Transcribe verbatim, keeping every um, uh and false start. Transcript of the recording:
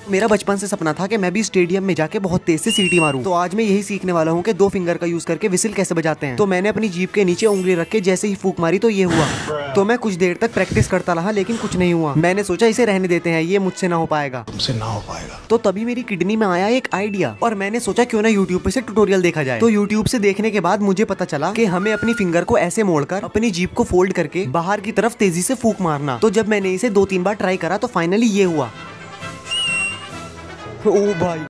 मेरा बचपन से सपना था कि मैं भी स्टेडियम में जाके बहुत तेज से सीटी मारूं। तो आज मैं यही सीखने वाला हूँ कि दो फिंगर का यूज करके विसिल कैसे बजाते हैं। तो मैंने अपनी जीभ के नीचे उंगली रख के जैसे ही फूंक मारी तो ये हुआ। तो मैं कुछ देर तक प्रैक्टिस करता रहा लेकिन कुछ नहीं हुआ। मैंने सोचा इसे रहने देते हैं, ये मुझसे ना हो पाएगा, तुमसे ना हो पाएगा। तो तभी मेरी किडनी में आया एक आइडिया और मैंने सोचा क्यों ना यूट्यूब पे से ट्यूटोरियल देखा जाए। तो यूट्यूब से देखने के बाद मुझे पता चला कि हमें अपनी फिंगर को ऐसे मोड़कर अपनी जीभ को फोल्ड करके बाहर की तरफ तेजी से फूंक मारना। तो जब मैंने इसे दो तीन बार ट्राई करा तो फाइनली ये हुआ। ओ भाई।